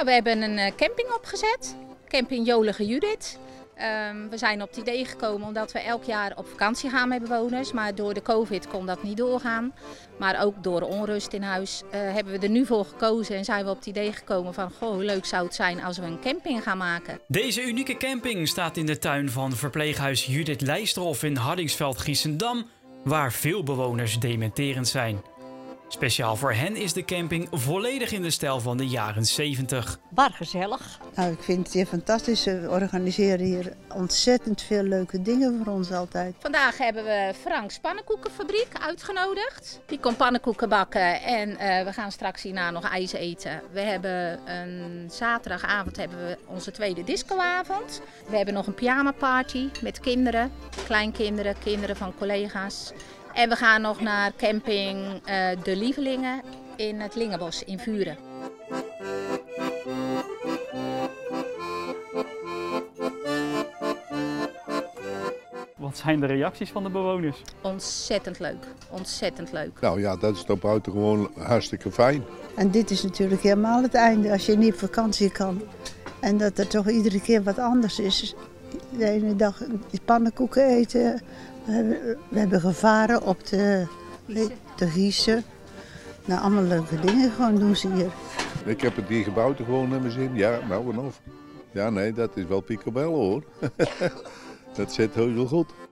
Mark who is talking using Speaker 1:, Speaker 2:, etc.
Speaker 1: we hebben een camping opgezet. Camping Jolige Judith. We zijn op het idee gekomen omdat we elk jaar op vakantie gaan met bewoners. Maar door de COVID kon dat niet doorgaan. Maar ook door onrust in huis hebben we er nu voor gekozen. En zijn we op het idee gekomen van goh, hoe leuk zou het zijn als we een camping gaan maken.
Speaker 2: Deze unieke camping staat in de tuin van verpleeghuis Judith Lijsterhof in Hardingsveld-Giessendam. Waar veel bewoners dementerend zijn. Speciaal voor hen is de camping volledig in de stijl van de jaren 70.
Speaker 3: Bar gezellig.
Speaker 4: Nou, ik vind het hier fantastisch. We organiseren hier ontzettend veel leuke dingen voor ons altijd.
Speaker 1: Vandaag hebben we Franks Pannenkoekenfabriek uitgenodigd. Die komt pannenkoeken bakken en we gaan straks hierna nog ijs eten. We hebben een zaterdagavond hebben we onze tweede discoavond. We hebben nog een pyjamaparty met kinderen, kleinkinderen, kinderen van collega's. En we gaan nog naar camping De Lievelingen in het Lingenbos in Vuren.
Speaker 2: Wat zijn de reacties van de bewoners?
Speaker 1: Ontzettend leuk, ontzettend leuk.
Speaker 5: Nou ja, dat is toch buitengewoon hartstikke fijn.
Speaker 4: En dit is natuurlijk helemaal het einde als je niet op vakantie kan. En dat er toch iedere keer wat anders is. De ene dag pannenkoeken eten. We hebben gevaren op de Giezen. Nou, allemaal leuke dingen gewoon doen ze hier.
Speaker 5: Ik heb het hier gebouwd gewoon naar mijn zin. Ja, nou en of. Ja, nee, dat is wel picobello hoor. Dat zit heel goed.